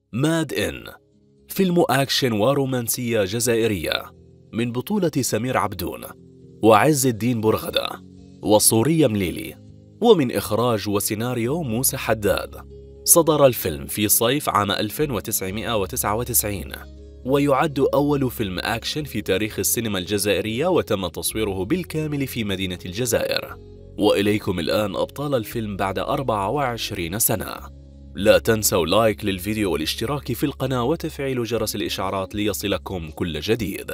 ماد إن، فيلم أكشن ورومانسية جزائرية من بطولة سمير عبدون وعز الدين برغدة وصورية مليلي، ومن إخراج وسيناريو موسى حداد. صدر الفيلم في صيف عام 1999، ويعد أول فيلم أكشن في تاريخ السينما الجزائرية، وتم تصويره بالكامل في مدينة الجزائر. وإليكم الآن أبطال الفيلم بعد 24 سنة. لا تنسوا لايك للفيديو والاشتراك في القناة وتفعيل جرس الإشعارات ليصلكم كل جديد.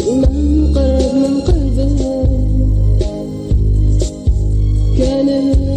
كان